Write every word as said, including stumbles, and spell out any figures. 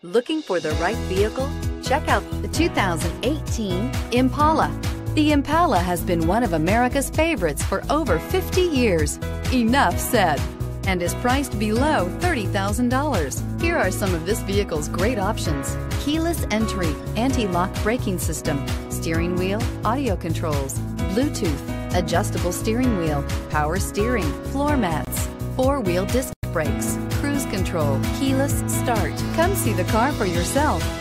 Looking for the right vehicle? Check out the two thousand eighteen Impala. The Impala has been one of America's favorites for over fifty years. Enough said. And is priced below thirty thousand dollars. Here are some of this vehicle's great options: keyless entry, anti-lock braking system, steering wheel audio controls, Bluetooth, adjustable steering wheel, power steering, floor mats, four-wheel disc brakes, cruise control, keyless start. Come see the car for yourself.